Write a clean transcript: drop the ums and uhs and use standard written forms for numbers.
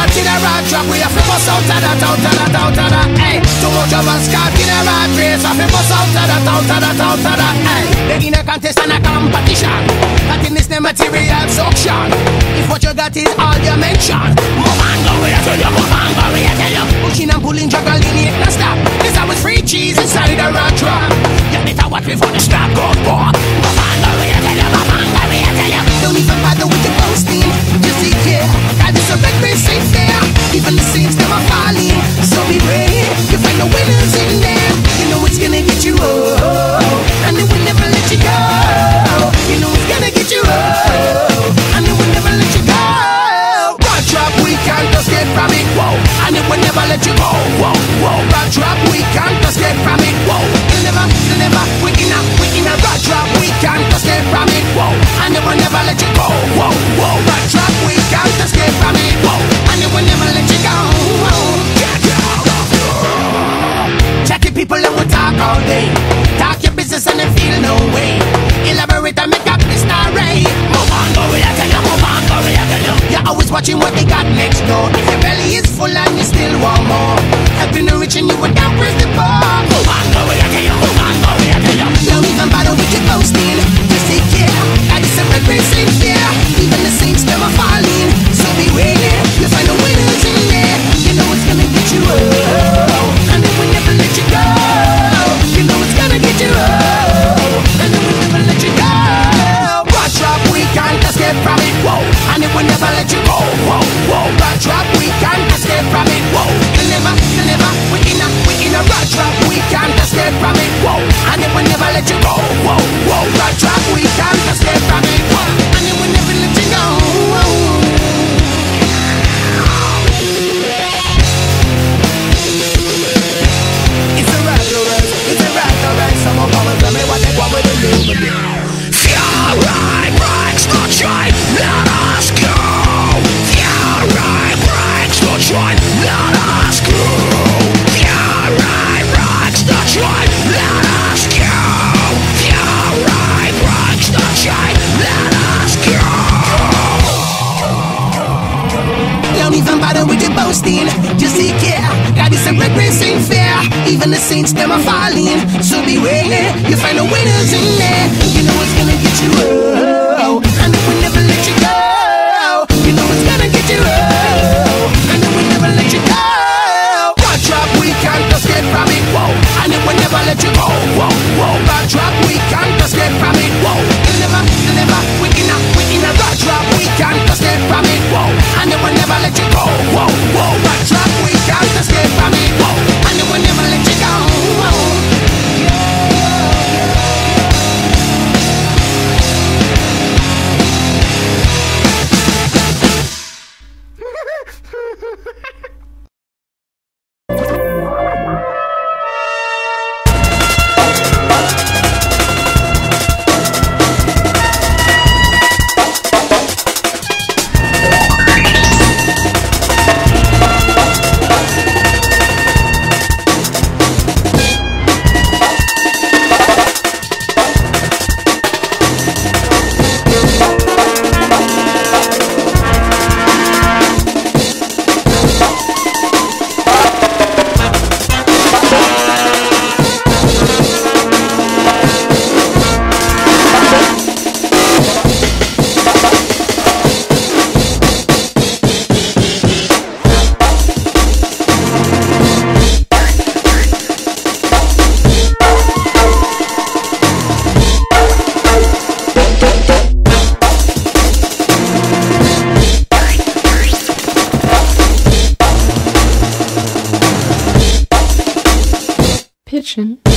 caught in a rat trap. We have to bust out of that, out of that, out of that. Hey, too much of us caught in a rat race. We have to bust out of that, out of that, out of that. Hey, they in a contest and a competition. That in this the material suction. If what you got is all you mention, move on, go where I tell you, move on, go where I tell you. Pushing and pulling, juggling, it no stop. This I was free cheese inside the rat trap. You better watch before the snap goes pop. Move on, go where I tell you, move on, go where I tell you. Don't even bother with the posting, just see here. God is a red race ain't fair. Even the saints them are falling, so be brave. You find the winners in there. You know it's gonna get you oh, and it will never let you go. You know it's gonna get you oh, and it will never let you go. Rat trap, we can't escape from it, whoa, and it will never let you go, whoa, whoa. Rat trap, we can't escape from it, whoa. You'll never, we in a rat trap, we can't escape from it, whoa, and it will never let you go, whoa, whoa. Rat trap, we can't escape from it, whoa, and it will never let you go, whoa. Get out of here. Chatty people that will talk all day, talk your business and they feel no way. Elaborate and make up the story. Move on, go where I tell you, move on, go where I tell you. You're always watching what they got next door. If your belly is full and you still want more, helping the rich and you would down press the bar. Move on, go where I tell you, move on, go where I tell you. Don't even bother with your posting, just take care. I just said red race ain't fair. Even the saints them are falling, so beware. You find the winners in there. You know it's gonna get you oh, and it will never let you go. You know it's gonna get you oh, and it will never let you go. Rat trap, we can't escape from it, whoa, and it will never let you go, whoa, whoa. Rat trap, we can't escape from it, whoa. You'll never, we in a rat trap, we can't escape from it, whoa, and it will never let you go, whoa, whoa. Rat trap, we can't escape from it, whoa, and it will never let you go, whoa. It's a rat race, someone come and tell me what they want with the human. FairyB breaks the chain, let us go. FairyB breaks the chain, let us go. FairyB breaks the chain, let us go. FairyB breaks the chain, let us go. Don't even bother with your boasting, just take care. God is a red race ain't fair. Even the saints them are falling, so beware. You find the winners in there. You know it's gonna get you oh, and it will never let you go. You know it's gonna get you oh, and it will never let you go. Rat trap, we can't escape from it, whoa, and it will never let you go, whoa, whoa. Rat trap, we can't escape from it, whoa. You'll never, we in a rat trap, we can't escape from it, whoa, and it will never let you go, whoa, whoa. Rat trap, we can't escape from it, whoa, and it will never let you go, whoa. Kitchen.